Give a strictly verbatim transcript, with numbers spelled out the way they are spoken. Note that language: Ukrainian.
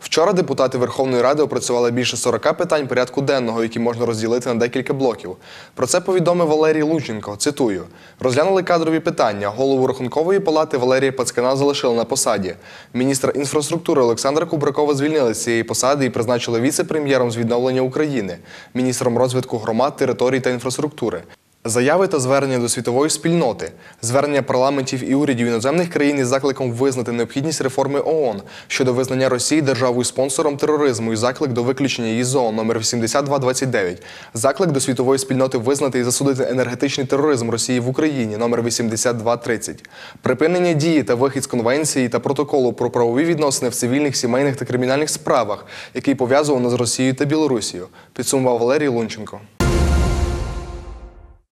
Вчора депутати Верховної Ради опрацювали більше сорока питань порядку денного, які можна розділити на декілька блоків. Про це повідомив Валерій Лунченко. Цитую. «Розглянули кадрові питання. Голову Рахункової палати Валерія Пацкана залишили на посаді. Міністра інфраструктури Олександра Кубракова звільнили з цієї посади і призначили віце-прем'єром з відновлення України, міністром розвитку громад, територій та інфраструктури. Заяви та звернення до світової спільноти, звернення парламентів і урядів іноземних країн із закликом визнати необхідність реформи ООН щодо визнання Росії державою-спонсором тероризму і заклик до виключення її з ООН номер вісімдесят два двадцять дев'ять, заклик до світової спільноти визнати і засудити енергетичний тероризм Росії в Україні номер вісімдесят два тридцять, припинення дії та вихід з Конвенції та протоколу про правові відносини в цивільних, сімейних та кримінальних справах, який пов'язував нас з Росією та Білорусією», підсумував Валерій Лунченко.